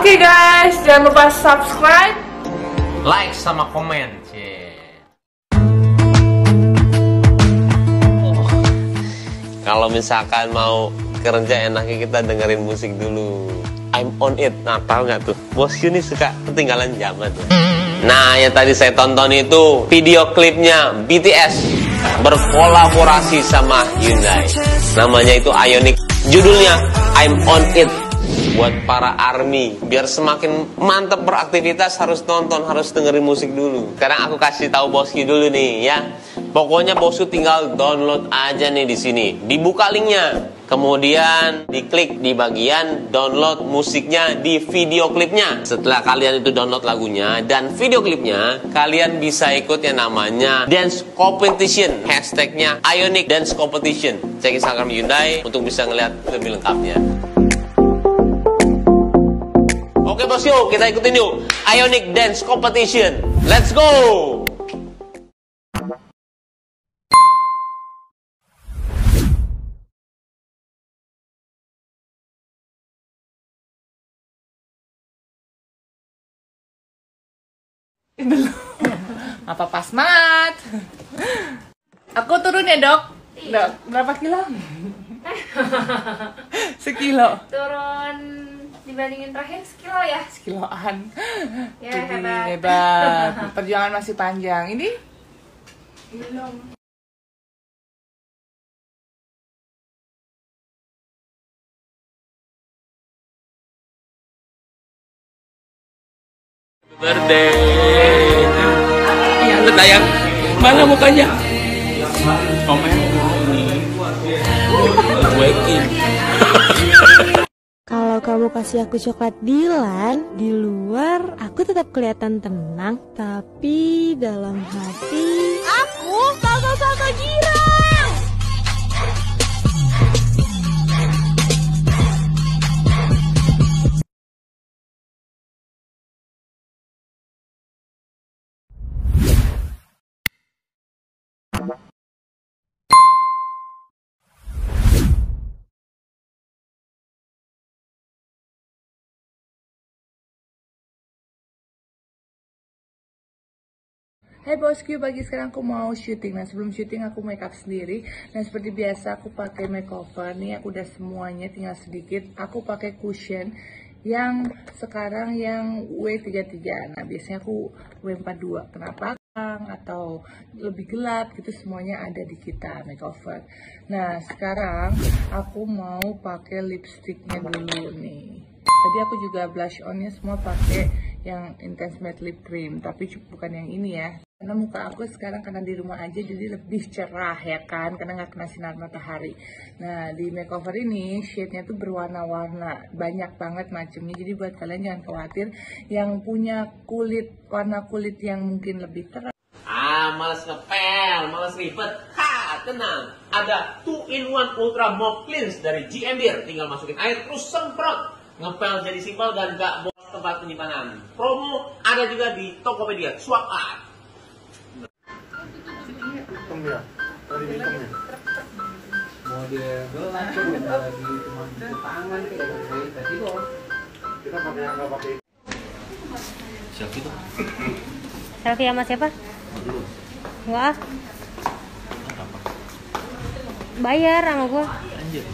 Oke guys, jangan lupa subscribe, like sama komen. Kalau misalkan mau kerja enaknya kita dengerin musik dulu. I'm on it. Nah, tahu nggak tuh? Bos ini suka ketinggalan zaman tuh. Nah, yang tadi saya tonton itu video klipnya BTS berkolaborasi sama Hyundai. Namanya itu Ioniq. Judulnya I'm on it. Buat para army, biar semakin mantap beraktivitas harus nonton, harus dengerin musik dulu. Sekarang aku kasih tahu Bosku dulu nih ya. Pokoknya Bosku tinggal download aja nih di sini. Dibuka linknya. Kemudian diklik di bagian download musiknya di video klipnya. Setelah kalian itu download lagunya dan video klipnya, kalian bisa ikut yang namanya Dance Competition. Hashtagnya Ioniq Dance Competition. Cek Instagram Hyundai untuk bisa ngeliat lebih lengkapnya. Oke bos, yuk kita ikutin yuk Ioniq Dance Competition. Let's go. apa pas mat? Aku turun ya dok. Dok, berapa kilo? Sekilo. Turun dibandingin terakhir sekilo ya? Sekiloan. Ya, Jadi, hebat. hebat. Perjuangan masih panjang. Ini Belum. Birthday. iya lu tayang. Mana mukanya? Komen. Kalau kamu kasih aku coklat Dilan, di luar aku tetap kelihatan tenang, tapi dalam hati aku kakak girang. Hai bosku, pagi sekarang aku mau syuting. Nah sebelum syuting aku makeup sendiri. Nah seperti biasa aku pakai makeover. Nih aku udah semuanya, tinggal sedikit. Aku pakai cushion yang sekarang yang W33. Nah biasanya aku W42. Kenapa? Atau lebih gelap gitu, semuanya ada di kita makeover. Nah sekarang aku mau pakai lipstiknya dulu nih. Tadi aku juga blush onnya semua pakai yang Intense Matte Lip Cream, tapi bukan yang ini ya. Karena muka aku sekarang karena di rumah aja jadi lebih cerah ya kan, karena nggak kena sinar matahari. Nah di makeover ini shade-nya tuh berwarna-warna, banyak banget macamnya. Jadi buat kalian jangan khawatir yang punya warna kulit yang mungkin lebih terang. Males ngepel, males ribet. Tenang. Ada 2-in-1 Ultra Mop Cleanse dari GMBR. Tinggal masukin air terus semprot. Ngepel jadi simpel dan gak boros tempat penyimpanan. Promo ada juga di Tokopedia. Swap up. Model gelap tuh lagi cuma di tangan kayak tadi kok. Kita pakai Selfie tuh. Selfie sama siapa? Wah. Bayar sama gua. Anjir.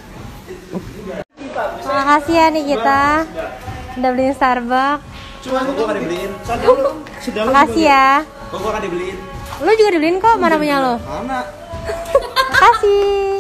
Makasih ya nih kita udah beliin Starbucks. Cuma gua kan dibeliin. Makasih ya. Gua kan dibeliin. Lu juga dibeliin kok, mana punya lo? Mana? Makasih.